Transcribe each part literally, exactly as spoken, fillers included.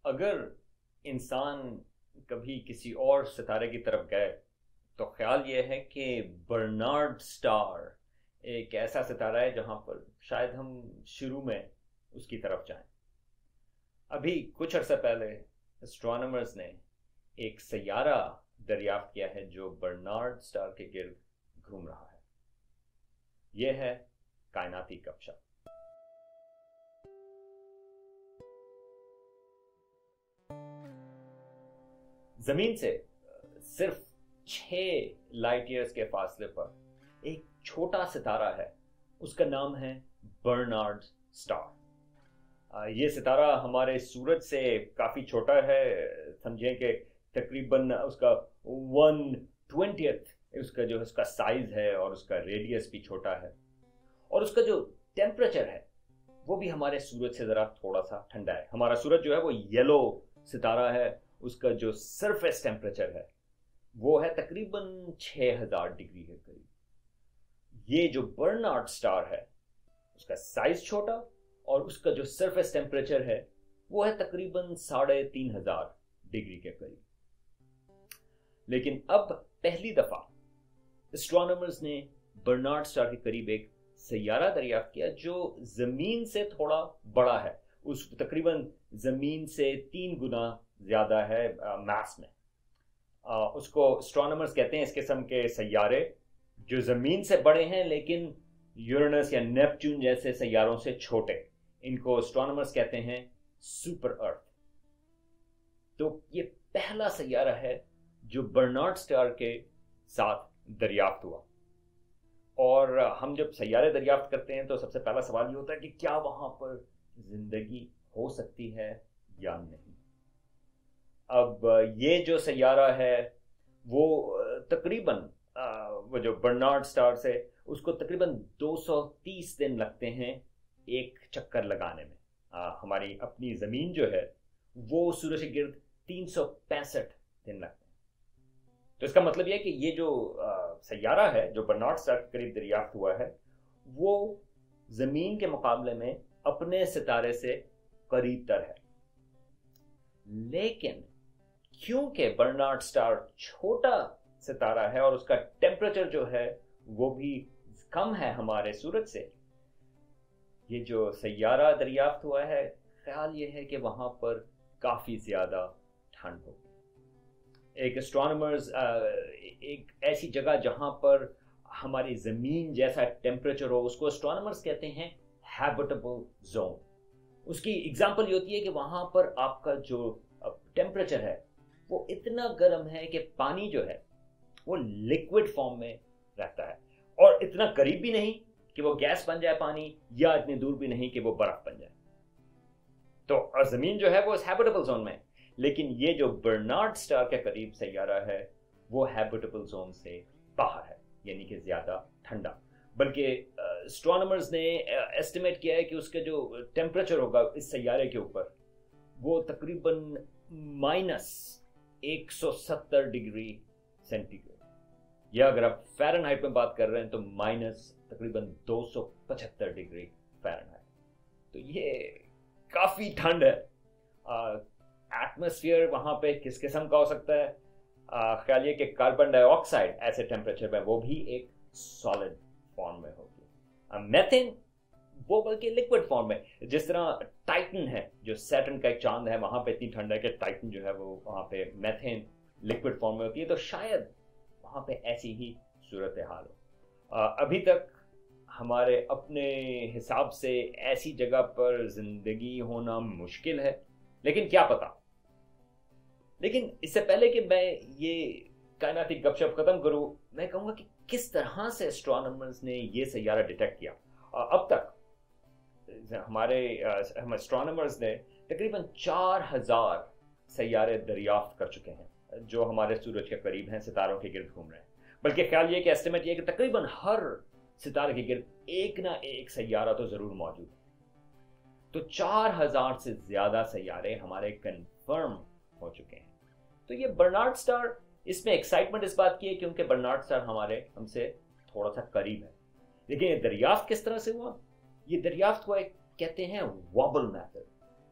اگر انسان کبھی کسی اور ستارے کی طرف گئے تو خیال یہ ہے کہ برنارڈ سٹار ایک ایسا ستارہ ہے جہاں پر شاید ہم شروع میں اس کی طرف جائیں. ابھی کچھ عرصہ پہلے اسٹرانومرز نے ایک سیارہ دریافت کیا ہے جو برنارڈ سٹار کے گرد گھوم رہا ہے. یہ ہے کائناتی گپ شپ. زمین سے صرف چھ لائٹ ایئرز کے فاصلے پر ایک چھوٹا ستارہ ہے. اس کا نام ہے برنارڈ سٹار. یہ ستارہ ہمارے سورج سے کافی چھوٹا ہے. سمجھیں کہ تقریباً اس کا ون ٹوینٹیتھ اس کا جو اس کا سائز ہے اور اس کا ریڈیس بھی چھوٹا ہے. اور اس کا جو ٹیمپریچر ہے وہ بھی ہمارے سورج سے ذرا تھوڑا سا ٹھنڈا ہے. ہمارا سورج جو ہے وہ یلو ستارہ ہے. اس کا جو سرفیس ٹیمپریچر ہے وہ ہے تقریباً چھ ہزار ڈگری کے قریب. یہ جو برنارڈ سٹار ہے اس کا سائز چھوٹا اور اس کا جو سرفیس ٹیمپریچر ہے وہ ہے تقریباً ساڑھے تین ہزار ڈگری کے قریب. لیکن اب پہلی دفعہ اسٹرانومرز نے برنارڈ سٹار کے قریب ایک سیارہ دریافت کیا جو زمین سے تھوڑا بڑا ہے. اس تقریباً زمین سے تین گنا زیادہ ہے میس میں. اس کو اسٹرانومرز کہتے ہیں اس قسم کے سیارے جو زمین سے بڑے ہیں لیکن یورینس یا نیپچون جیسے سیاروں سے چھوٹے. ان کو اسٹرانومرز کہتے ہیں سپر ارتھ. تو یہ پہلا سیارہ ہے جو برنارڈ سٹار کے ساتھ دریافت ہوا. اور ہم جب سیارے دریافت کرتے ہیں تو سب سے پہلا سوال یہ ہوتا ہے کہ کیا وہاں پر زندگی ہو سکتی ہے یا نہیں. اب یہ جو سیارہ ہے وہ تقریباً وہ جو برنارڈ سٹار سے اس کو تقریباً دو سو تیس دن لگتے ہیں ایک چکر لگانے میں. ہماری اپنی زمین جو ہے وہ سورج کے گرد تین سو پینسٹھ دن لگتے ہیں. تو اس کا مطلب یہ ہے کہ یہ جو سیارہ ہے جو برنارڈ سٹار کے قریب دریافت ہوا ہے وہ زمین کے مقابلے میں اپنے ستارے سے قریب تر ہے. لیکن کیونکہ برنارڈ سٹار چھوٹا ستارہ ہے اور اس کا ٹیمپریچر جو ہے وہ بھی کم ہے ہمارے سورج سے, یہ جو سیارہ دریافت ہوا ہے خیال یہ ہے کہ وہاں پر کافی زیادہ ٹھنڈ ہوگی. ایک اسٹرانومرز ایک ایسی جگہ جہاں پر ہماری زمین جیسا ٹیمپریچر ہو اس کو اسٹرانومرز کہتے ہیں ہیبٹیبل زون. اس کی اگزامپل یہ ہوتی ہے کہ وہاں پر آپ کا جو ٹیمپریچر ہے وہ اتنا گرم ہے کہ پانی جو ہے وہ لیکوڈ فارم میں رہتا ہے اور اتنا قریب بھی نہیں کہ وہ گیس بن جائے پانی یا اتنی دور بھی نہیں کہ وہ برف بن جائے. تو زمین جو ہے وہ اس ہیبٹیبل زون میں, لیکن یہ جو برنارڈ سٹار کے قریب سیارہ ہے وہ ہیبٹیبل زون سے باہر ہے, یعنی کہ زیادہ ٹھنڈا. بلکہ اسٹرانومرز نے ایسٹیمیٹ کیا ہے کہ اس کا جو ٹیمپریچر ہوگا اس سیارے کے اوپر وہ تقریباً مائنس ایک سو ستر ڈگری سینٹی گریڈ, یا اگر آپ فیرن ہائٹ میں بات کر رہے ہیں تو مائنس تقریباً دو سو پچہتر ڈگری فیرن ہائٹ. تو یہ کافی ٹھنڈ ہے. ایٹماسفیئر وہاں پہ کس قسم کا ہو سکتا ہے؟ خیال یہ کہ کاربن ڈائی آکسائڈ ایسے ٹیمپریچر میں وہ بھی ایک سالڈ فارم میں ہوگی. میتھین وہ بلکہ لیکوڈ فارم میں, جس طرح ٹائٹن ہے جو سیٹرن کا ایک چاند ہے وہاں پہ اتنی ٹھنڈ ہے کہ ٹائٹن جو ہے وہ وہاں پہ میتھین لیکوڈ فارم میں ہوتی ہے. تو شاید وہاں پہ ایسی ہی صورتحال ہو. ابھی تک ہمارے اپنے حساب سے ایسی جگہ پر زندگی ہونا مشکل ہے, لیکن کیا پتا. لیکن اس سے پہلے کہ میں یہ کائناتی گپ شپ ختم کروں, میں کہوں گا کہ کس طرح سے اسٹرانومرز نے یہ سیارہ ڈیٹیکٹ کیا. اب تک ہمارے ہم اسٹرانومرز نے تقریباً چار ہزار سیارے دریافت کر چکے ہیں جو ہمارے سورج کے قریب ہیں, ستاروں کے گرد گھوم رہے ہیں. بلکہ خیال یہ کہ ایسٹیمیٹ یہ کہ تقریباً ہر ستارے کے گرد ایک نہ ایک سیارہ تو ضرور موجود ہے. تو چار ہزار سے زیادہ سیارے ہمارے کنفرم ہو چکے ہیں. تو یہ برنارڈ سٹار, اس میں ایکسائٹمنٹ اس بات کی ہے کیونکہ برنارڈ سٹار ہمارے ہم سے تھوڑا سا قریب ہے. لیکن یہ دریافت کس طرح سے ہوا؟ یہ دریافت ہوا ایک کہتے ہیں وابل میتھڈ.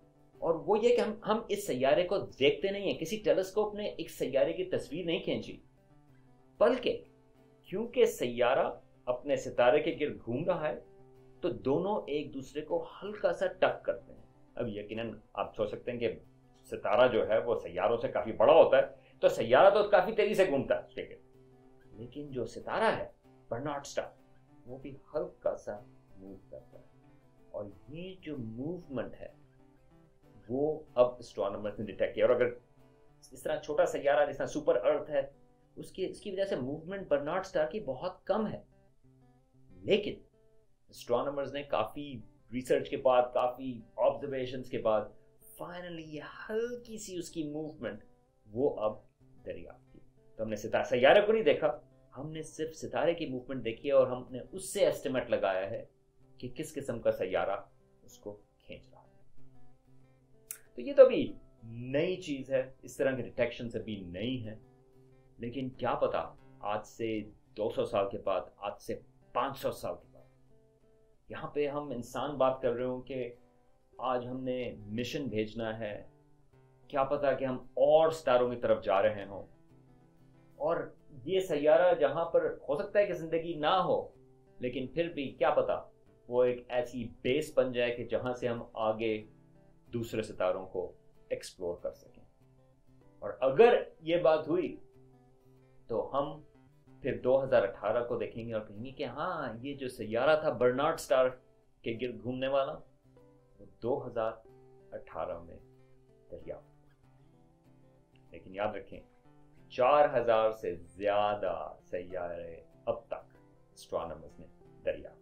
और वो ये कि हम हम इस सैयारे को देखते नहीं हैं, किसी टेलीस्कोप ने एक सैयारे की तस्वीर नहीं खींची, बल्कि क्योंकि सैयारा अपने सितारे के गिर्द घूम रहा है तो दोनों एक दूसरे को हल्का सा टक करते हैं। अब यकीनन आप सोच सकते हैं कि सितारा जो है वो सैयारों से काफी बड़ा होता है, तो सैयारा तो काफी तेजी से घूमता है ठीक है, लेकिन जो सितारा है बर्नार्ड स्टार वो भी हल्का सा मूव करता है, और ये जो मूवमेंट है वो अब एस्ट्रोनॉमर्स ने डिटेक्ट किया। और अगर इस तरह छोटा सैयारा जिस तरह सुपर अर्थ है उसकी इसकी वजह से मूवमेंट बर्नार्ड स्टार की बहुत कम है, लेकिन एस्ट्रोनॉमर्स ने काफी रिसर्च के बाद, काफी ऑब्जर्वेशंस के बाद फाइनली ये हल्की सी उसकी मूवमेंट वो अब दरियाफ्त की। तो हमने सितारे सैयारे को नहीं देखा, हमने सिर्फ सितारे की मूवमेंट देखी है और हमने उससे एस्टिमेट लगाया है कि किस किस्म का सैयारा उसको खींच रहा है। तो ये तो अभी नई चीज है, इस तरह के डिटेक्शन अभी नई है, लेकिन क्या पता आज से दो सौ साल के बाद, आज से पाँच सौ साल के बाद, यहाँ पे हम इंसान बात कर रहे हो कि आज हमने मिशन भेजना है, क्या पता कि हम और सितारों की तरफ जा रहे हों, और ये सैयारा जहां पर हो सकता है कि जिंदगी ना हो, लेकिन फिर भी क्या पता वो एक ऐसी बेस बन जाए कि जहां से हम आगे दूसरे सितारों को एक्सप्लोर कर सकें। और अगर ये बात हुई तो हम फिर दो हज़ार अठारह को देखेंगे और कहेंगे कि हाँ, ये जो सैयारा था बर्नार्ड स्टार के गिर्द घूमने वाला, वो दो हज़ार अठारह में दरियाफ्त। लेकिन याद रखें, चार हज़ार से ज्यादा सैयारे अब तक एस्ट्रोनॉमर्स ने दरियाफ्त